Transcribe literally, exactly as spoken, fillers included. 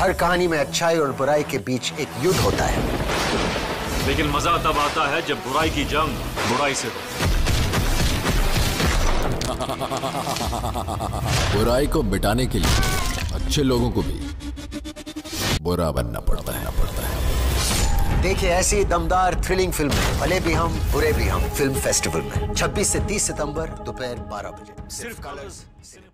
हर कहानी में अच्छाई और बुराई के बीच एक युद्ध होता है, लेकिन मजा तब आता है जब बुराई की जंग बुराई से हो। बुराई को मिटाने के लिए अच्छे लोगों को भी बुरा बनना पड़ता है पड़ता है देखिए ऐसी दमदार थ्रिलिंग फिल्में भले भी हम बुरे भी हम फिल्म फेस्टिवल में छब्बीस से तीस सितंबर दोपहर बारह बजे सिर्फ कलर्स।